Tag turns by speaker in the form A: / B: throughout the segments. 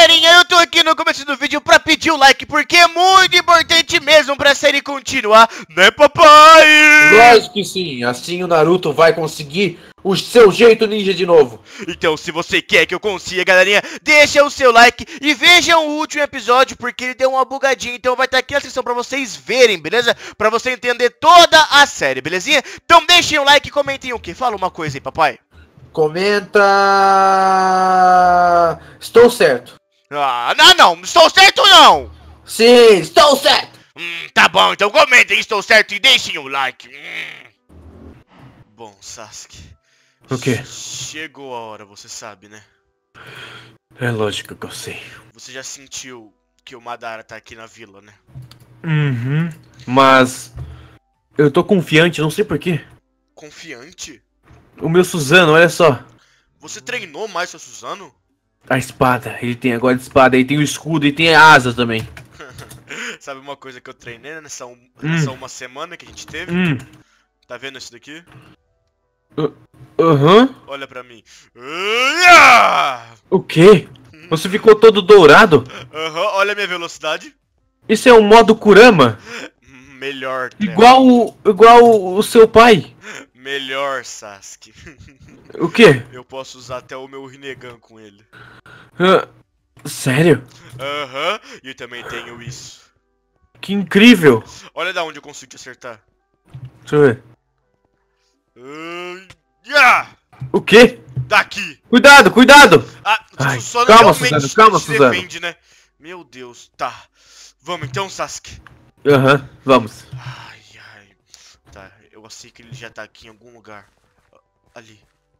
A: galerinha, eu tô aqui no começo do vídeo pra pedir o like, porque é muito importante mesmo pra série continuar, né papai?
B: Lógico que sim, assim o Naruto vai conseguir o seu jeito ninja de novo.
A: Então se você quer que eu consiga, galerinha, deixa o seu like e vejam o último episódio, porque ele deu uma bugadinha, então vai estar aqui na descrição pra vocês verem, beleza? Pra você entender toda a série, belezinha? Então deixem o like e comentem o que? Fala uma coisa aí, papai.
B: Comenta... Estou certo.
A: Ah, não, estou certo ou não?
B: Sim, estou certo.
A: Tá bom, então comentem, estou certo e deixem o like. Bom, Sasuke.
B: O quê?
A: Chegou a hora, você sabe, né?
B: É lógico que eu sei.
A: Você já sentiu que o Madara tá aqui na vila, né?
B: Uhum. Mas... eu tô confiante, não sei porquê.
A: Confiante?
B: O meu Suzano, olha só.
A: Você treinou mais seu Suzano?
B: A espada, ele tem agora a espada, ele tem o escudo e tem a asa também.
A: Sabe uma coisa que eu treinei nessa uma semana que a gente teve? Tá vendo isso daqui?
B: Aham.
A: Olha pra mim.
B: O quê? Você ficou todo dourado?
A: Olha a minha velocidade.
B: Isso é o modo Kurama?
A: Melhor,
B: Igual o seu pai.
A: Melhor, Sasuke.
B: O quê?
A: Eu posso usar até o meu Rinnegan com ele.
B: Sério?
A: E eu também tenho isso.
B: Que incrível.
A: Olha da onde eu consigo te acertar.
B: Deixa eu ver. O quê?
A: Daqui!
B: Cuidado, cuidado!
A: Ai, só
B: calma,
A: realmente
B: Suzano, calma, Suzano.
A: defende, né? Meu Deus, tá. Vamos então, Sasuke.
B: Vamos.
A: Ai. Tá, eu sei que ele já tá aqui em algum lugar. Ali.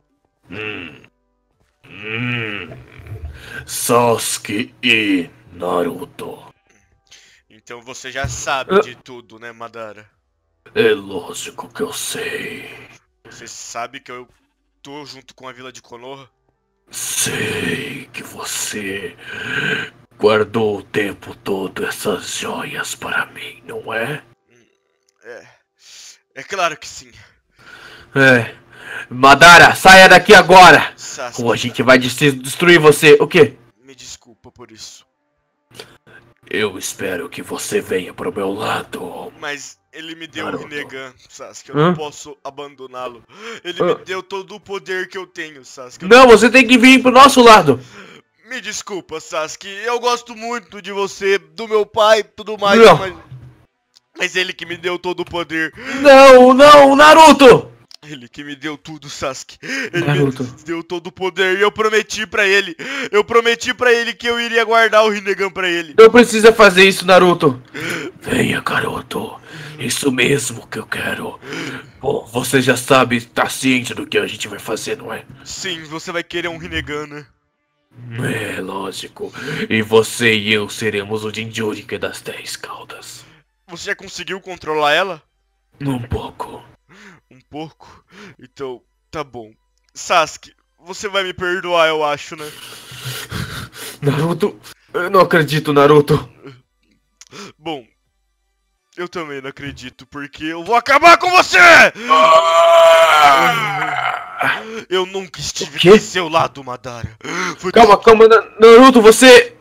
B: Sasuke e Naruto.
A: Então você já sabe de tudo, né, Madara?
B: É lógico que eu sei.
A: Você sabe que eu tô junto com a vila de Konoha?
B: Sei que você guardou o tempo todo essas joias para mim, não é?
A: É claro que sim.
B: Madara, saia daqui agora!
A: Sasuke,
B: Ou a gente vai destruir você. O quê?
A: me desculpa por isso.
B: Eu espero que você venha pro meu lado.
A: Mas ele me deu
B: Naruto.
A: o Rinnegan, Sasuke, eu não posso abandoná-lo. Ele me deu todo o poder que eu tenho, Sasuke.
B: Não, você tem que vir pro nosso lado.
A: Me desculpa, Sasuke, eu gosto muito de você, do meu pai, tudo mais,
B: Não.
A: mas ele que me deu todo o poder.
B: Não, Naruto!
A: Ele que me deu tudo, Sasuke. Ele
B: Naruto.
A: me deu todo o poder e eu prometi pra ele. Eu prometi pra ele que eu iria guardar o Rinnegan pra ele.
B: Não precisa fazer isso, Naruto. Venha, garoto. Isso mesmo que eu quero. Bom, você já sabe, tá ciente do que a gente vai fazer, não é?
A: Sim, você vai querer um Rinnegan, né?
B: É, lógico. E você e eu seremos o Jinchuriki das 10 caudas.
A: Você já conseguiu controlar ela?
B: Um pouco.
A: Um pouco? Então, tá bom. Sasuke, você vai me perdoar, eu acho, né?
B: Naruto, eu não acredito, Naruto.
A: Bom, eu também não acredito, porque eu vou acabar com você! Eu nunca estive do seu lado, Madara.
B: Calma, Naruto, você...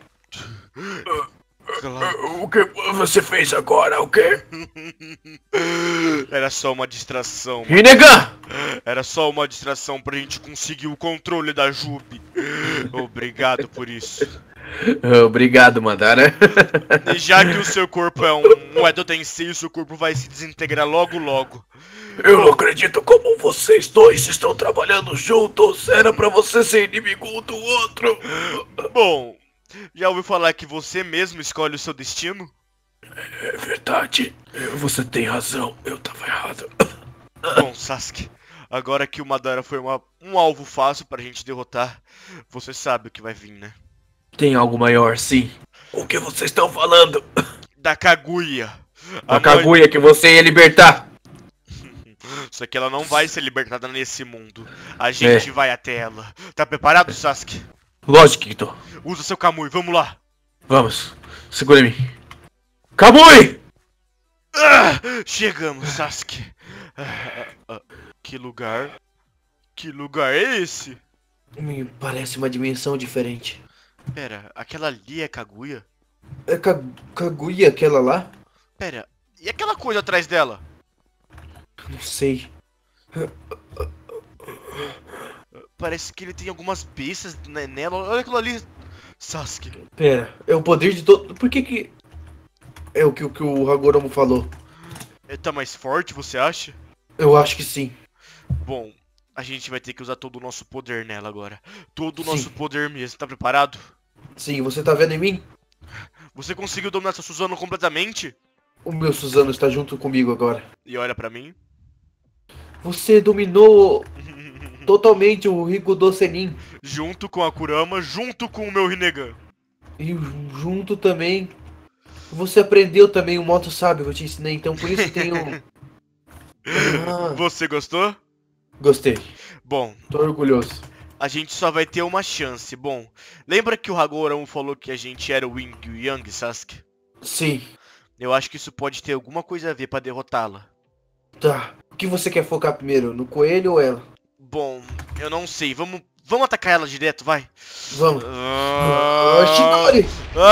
A: Claro.
B: O que você fez agora, o quê?
A: Era só uma distração.
B: Rinnegan!
A: Era só uma distração pra gente conseguir o controle da Jupe. Obrigado por isso.
B: Obrigado, Madara.
A: E já que o seu corpo é um Edo Tensei, o seu corpo vai se desintegrar logo.
B: Eu não acredito como vocês dois estão trabalhando juntos. Era pra você ser inimigo um do outro.
A: Bom, já ouviu falar que você mesmo escolhe o seu destino?
B: É verdade. Você tem razão. Eu tava errado.
A: Bom, Sasuke, agora que o Madara foi um alvo fácil pra gente derrotar, você sabe o que vai vir, né?
B: Tem algo maior, sim. O que vocês estão falando?
A: Da Kaguya.
B: A Kaguya que você ia libertar.
A: Só que ela não vai ser libertada nesse mundo. A gente vai até ela. Tá preparado, Sasuke?
B: Lógico que tô.
A: Usa seu Kamui, vamos lá.
B: Vamos, segura em mim. Kamui!
A: Chegamos, Sasuke. Que lugar? Que lugar é esse?
B: Me parece uma dimensão diferente.
A: Pera, aquela ali é Kaguya?
B: É Kaguya aquela lá?
A: Pera, e aquela coisa atrás dela?
B: Não sei.
A: Parece que ele tem algumas pistas nela. Olha aquilo ali, Sasuke.
B: Pera, é o poder de todo... Por que que... É o que o Hagoromo falou.
A: Ele tá mais forte, você acha?
B: Eu acho que sim.
A: Bom, a gente vai ter que usar todo o nosso poder nela agora. Todo o
B: Sim.
A: nosso poder mesmo. Tá preparado?
B: Sim, você tá vendo em mim?
A: Você conseguiu dominar essa Suzano completamente?
B: O meu Suzano está junto comigo agora.
A: E olha pra mim.
B: Você dominou totalmente o Rikudo Senin.
A: Junto com a Kurama, junto com o meu Rinnegan.
B: E junto também... Você aprendeu também o moto sábio que eu te ensinei, então por isso tem um... Ah,
A: Você gostou?
B: gostei.
A: Bom,
B: Tô orgulhoso.
A: a gente só vai ter uma chance. Bom, lembra que o Hagoromo falou que a gente era o Yin e o Yang, Sasuke?
B: Sim.
A: Eu acho que isso pode ter alguma coisa a ver pra derrotá-la.
B: Tá. O que você quer focar primeiro? No coelho ou ela?
A: Bom, eu não sei. Vamos atacar ela direto, vai.
B: Vamos.
A: Ah,
B: Shidori!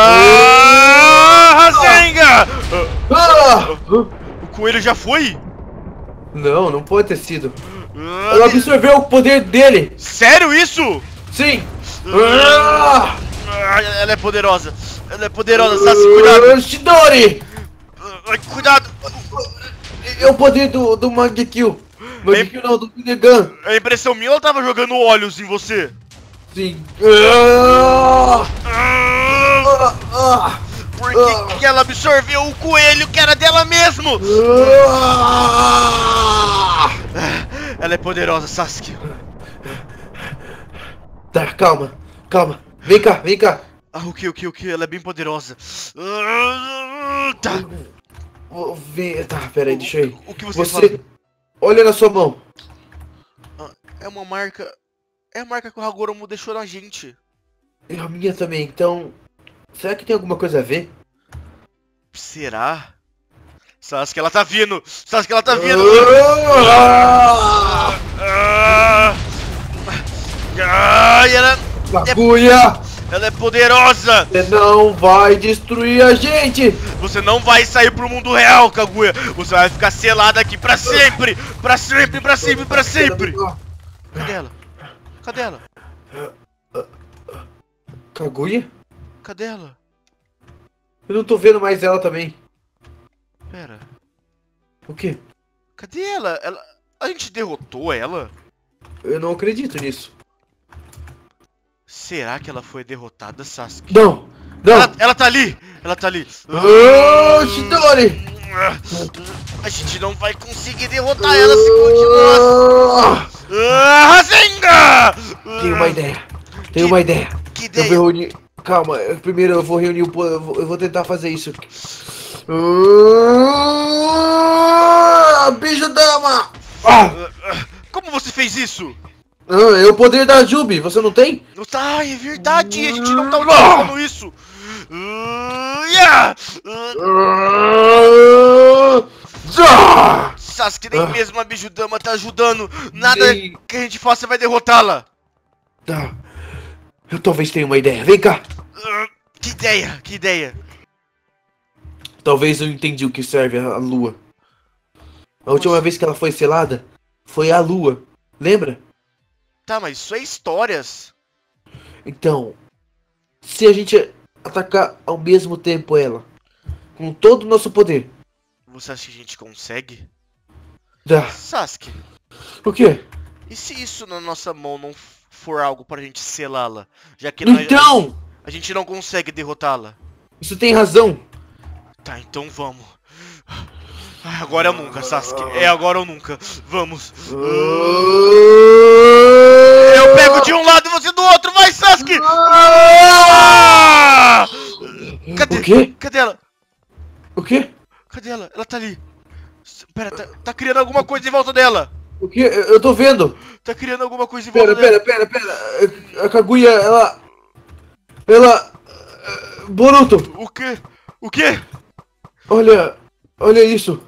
A: Rasengan!
B: Ah!
A: O coelho já foi?
B: Não, não pode ter sido.
A: Ah,
B: Ela absorveu o poder dele!
A: sério isso?
B: Sim! Ah!
A: Ela é poderosa. Ela é poderosa, Sasuke, cuidado.
B: Shidori!
A: Cuidado.
B: É o poder do Mangekyou. Mangekyou não, do Rinnegan.
A: A impressão minha, ela tava jogando olhos em você.
B: Sim. Ah!
A: Ah,
B: Ah!
A: Por que ela absorveu o coelho que era dela mesmo?
B: Ah!
A: Ela é poderosa, Sasuke.
B: Tá, calma, calma. Vem cá, vem cá.
A: Ah, o que? Ela é bem poderosa. Tá.
B: Vou ver. Tá, peraí, deixa eu ir.
A: O que você fala?
B: Olha na sua mão.
A: É uma marca. É a marca que o Hagoromo deixou na gente.
B: E a minha também, então. Será que tem alguma coisa a ver?
A: Será? Sasuke, ela tá vindo! Sasuke, ela tá vindo!
B: Ah!
A: Ai,
B: Kaguya!
A: ela é poderosa!
B: Você não vai destruir a gente!
A: Você não vai sair pro mundo real, Kaguya! Você vai ficar selada aqui pra sempre! Pra sempre, pra sempre, pra sempre! Cadê ela? Cadê ela?
B: Kaguya?
A: Cadê ela?
B: Eu não tô vendo mais ela também.
A: Pera.
B: O quê?
A: Cadê ela? A gente derrotou ela?
B: Eu não acredito nisso.
A: Será que ela foi derrotada, Sasuke?
B: Não! Não!
A: Ela tá ali! Ela tá ali!
B: Ah, Shidori!
A: A gente não vai conseguir derrotar ela se continuar. Rasengan!
B: Tenho uma ideia. Tenho uma ideia.
A: Que
B: Eu
A: ideia?
B: vou reunir. Calma, primeiro eu vou reunir o povo. Eu vou tentar fazer isso. Bicho dama!
A: Como você fez isso?
B: É o poder da Jubi, você não tem?
A: Ah, é verdade, a gente não tá utilizando isso. Yeah! Sasuke, nem mesmo a Bijudama tá ajudando. Nada
B: Nem-
A: que a gente faça vai derrotá-la.
B: Tá. Eu talvez tenha uma ideia. Vem cá.
A: Que ideia, que ideia.
B: Talvez eu entendi o que serve a lua. A última vez que ela foi selada foi a lua. Lembra?
A: Tá, mas isso é histórias.
B: Então, se a gente atacar ao mesmo tempo ela, com todo o nosso poder,
A: Você acha que a gente consegue?
B: dá.
A: Sasuke,
B: O quê?
A: e se isso na nossa mão não for algo pra gente selá-la? Já que
B: Então,
A: a gente não consegue derrotá-la.
B: isso tem razão.
A: Tá, então vamos. Agora ou nunca, Sasuke. É agora ou nunca. Vamos. Eu pego de um lado e você do outro. Vai, Sasuke! Cadê?
B: O quê?
A: Cadê ela?
B: O quê?
A: Cadê ela? Ela tá ali. Pera, tá criando alguma coisa em volta dela.
B: O quê? Eu tô vendo.
A: Tá criando alguma coisa em volta
B: Pera.
A: dela.
B: A Kaguya, ela... Boruto,
A: O quê? O quê?
B: olha isso.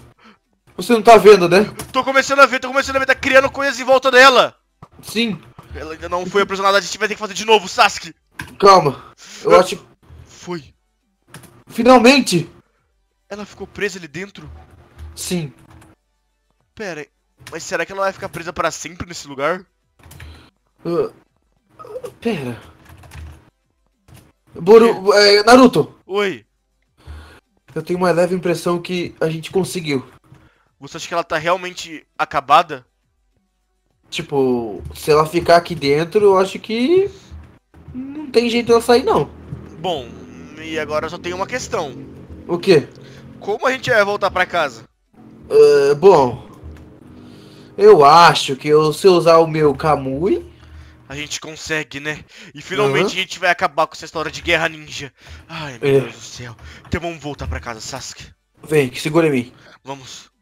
B: Você não tá vendo, né?
A: Tô começando a ver. Tá criando coisas em volta dela.
B: Sim.
A: Ela ainda não foi aprisionada, a gente vai ter que fazer de novo, Sasuke.
B: Calma. Eu acho...
A: Foi.
B: Finalmente!
A: Ela ficou presa ali dentro?
B: Sim.
A: Pera aí. Mas será que ela vai ficar presa para sempre nesse lugar?
B: Pera. Naruto!
A: Oi.
B: Eu tenho uma leve impressão que a gente conseguiu.
A: Você acha que ela tá realmente acabada?
B: Tipo, se ela ficar aqui dentro, eu acho que não tem jeito dela sair, não.
A: Bom, e agora só tem uma questão.
B: O quê?
A: Como a gente vai voltar pra casa?
B: Bom, eu acho que se eu usar o meu Kamui...
A: A gente consegue, né? E finalmente a gente vai acabar com essa história de guerra ninja. Ai, meu Deus do céu. Então vamos voltar pra casa, Sasuke.
B: Vem, que segura em mim.
A: Vamos.